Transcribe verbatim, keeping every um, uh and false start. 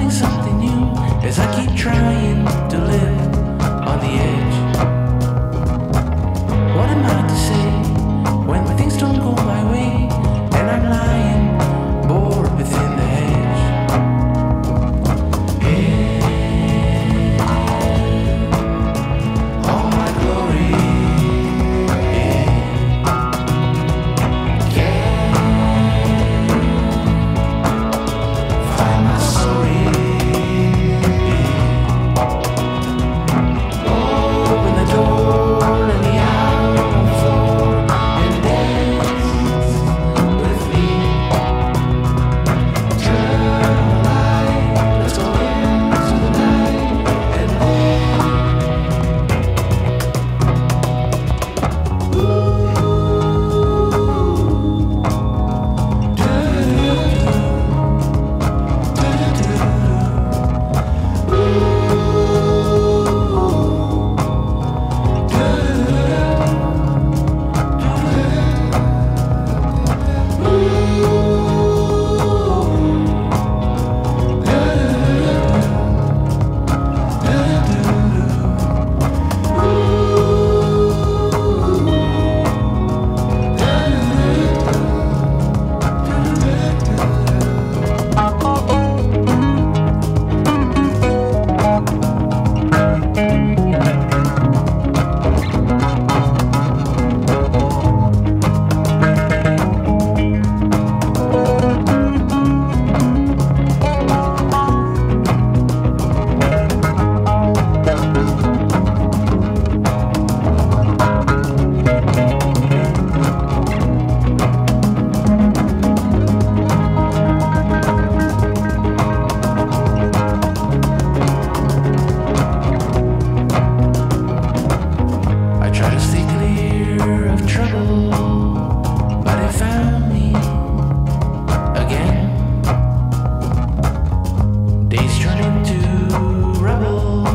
finding something new as I keep trying to live on the edge. What am I to say when things don't go my way and I'm lying bored within the hedge? Yeah, all my glory. Yeah, can't find my story. Yeah. Open the door, let me out on the floor and dance with me. Turn on the light, let's go into the night and I try to stay clear of trouble, but it found me again. Days turn into rubble.